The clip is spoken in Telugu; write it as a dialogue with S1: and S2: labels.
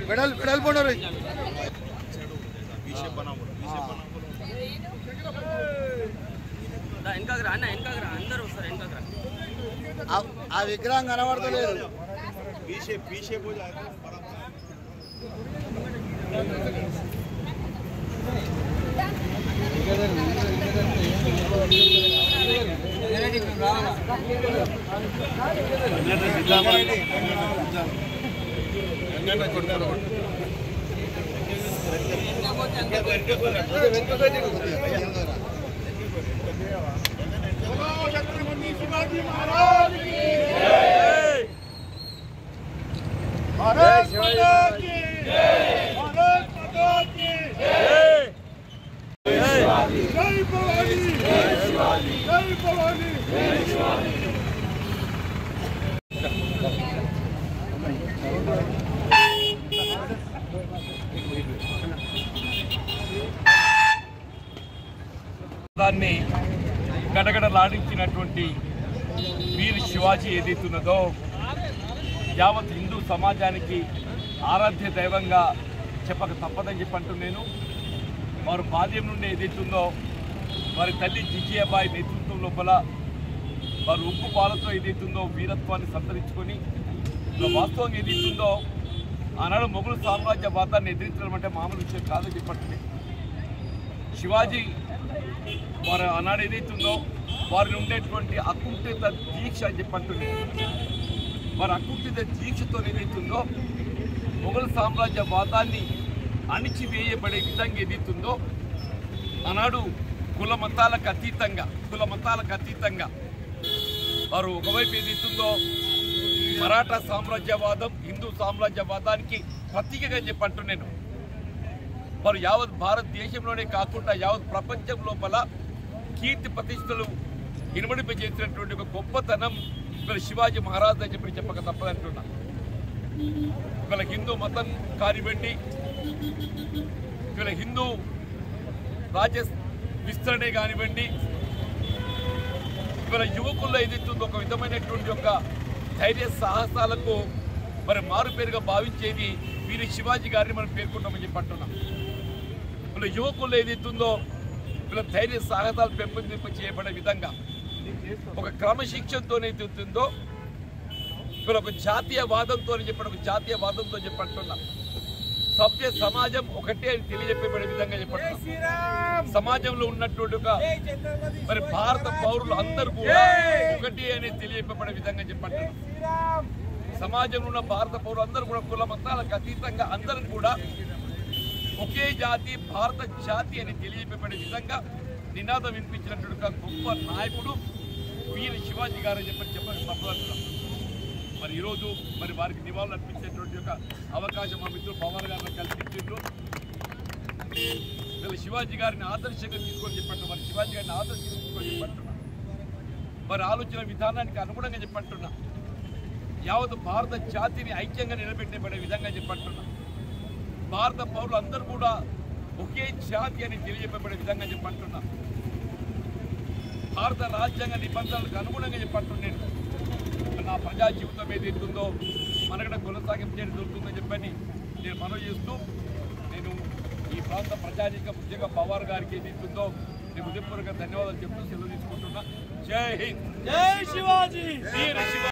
S1: पेडल पेडल बोलो रे आ विग्रह कनबड़तलेदु
S2: దాన్ని గడగడలాడించినటువంటి వీర శివాజీ ఏదైతున్నదో యావత్ హిందూ సమాజానికి ఆరాధ్య దైవంగా చెప్పక తప్పదని చెప్పంటూ నేను వారు బాల్యం నుండి ఏదైతుందో వారి తల్లి జిజియాబాయి నేతృత్వం లోపల వారు ఉప్పు పాలతో ఏదైతుందో వీరత్వాన్ని సంతరించుకొని వాస్తవంగా ఏదైతుందో ఆనాడు మొఘలు సామ్రాజ్యవాదాన్ని ఎదిరించడం అంటే మామూలు విషయం కాదని చెప్పండి. శివాజీ వారు ఆనాడు ఏదైతుందో వారిని ఉండేటువంటి అకుంఠిత దీక్ష అని చెప్పంటుంది. వారి అకుంఠిత దీక్షతో ఏదైతుందో మొఘల్ సామ్రాజ్యవాదాన్ని అణిచివేయబడే విధంగా ఏదైతుందో ఆనాడు కుల మతాలకు అతీతంగా వారు ఒకవైపు ఏదైతుందో మరాఠా సామ్రాజ్యవాదం హిందూ సామ్రాజ్యవాదానికి ప్రతీకగా చెప్పంటూ నేను వారు యావత్ భారతదేశంలోనే కాకుండా యావత్ ప్రపంచం లోపల కీర్తి ప్రతిష్టలు ఇనుమడింపజేసినటువంటి ఒక గొప్పతనం ఇక్కడ శివాజీ మహారాజ్ అని చెప్పక తప్పదంటున్నా. ఇవాళ హిందూ మతం కానివ్వండి, ఇవాళ హిందూ రాజ్య విస్తరణే కానివ్వండి, ఇవాళ యువకుల్లో ఏదైతుందో ఒక విధమైనటువంటి ఒక ధైర్య సాహసాలకు మరి మారుపేరుగా భావించేది వీరి శివాజీ గారిని మనం పేర్కొంటామని చెప్పి అంటున్నాం. వీళ్ళ యువకుల్లో ఏదైతుందో వీళ్ళ ధైర్య సాహసాలు పెంపొందింప చేయబడే విధంగా ఒక క్రమశిక్షణతో ఏదైతుందో వీళ్ళ ఒక జాతీయవాదంతో చెప్పంటున్నాం. సభ్య సమాజం ఒకటే అని తెలియజెప్పబడే విధంగా చెప్పంటున్నాం. సమాజంలో ఉన్నటువంటి ఒక మరి భారత పౌరులు అందరూ కూడా ఒకటి అని తెలియజెప్పబడే విధంగా చెప్పంటున్నాం. సమాజంలో ఉన్న భారత పౌరులు అందరూ కూడా కుల మతాలకు అతీతంగా అందరూ కూడా ఒకే జాతి భారత జాతి అని తెలియజెప్పబడే విధంగా నినాదం వినిపించినటువంటి గొప్ప నాయకుడు వీర శివాజీ గారు అని చెప్పని తప్పదంటున్నాం. మరి ఈరోజు మరి వారికి నివాళులు అర్పించేటువంటి ఒక అవకాశం మా మిత్రులు పవన్ గారిని కల్పించారు. వీళ్ళ శివాజీ గారిని ఆదర్శంగా తీసుకొని చెప్పంటున్నా. మరి శివాజీ గారిని ఆదర్శంగా తీసుకొని చెప్పంటున్నా. మరి ఆలోచన విధానానికి అనుగుణంగా చెప్పంటున్నా. యావత్ భారత జాతిని ఐక్యంగా నిలబెట్టబడే విధంగా చెప్పంటున్నా. భారత పౌరులు అందరూ కూడా ఒకే జాతి అని తెలియజెప్పబడే విధంగా చెప్పంటున్నా. భారత రాజ్యాంగ నిబంధనలకు అనుగుణంగా చెప్పంటున్నాను. నా ప్రజా జీవితం ఏదైతుందో మనకడ కొనసాగించేది దొరుకుతుందని చెప్పని నేను మనవి చేస్తూ నేను ఈ ప్రాంత ప్రజానీక ముఖ్యంగా పవార్ గారికి ఏదైతుందో నేను హృదయపూర్వక ధన్యవాదాలు చెప్తూ సెలవు తీసుకుంటున్నా. జై హింద్, జై శివాజీ, వీర శివాజీ.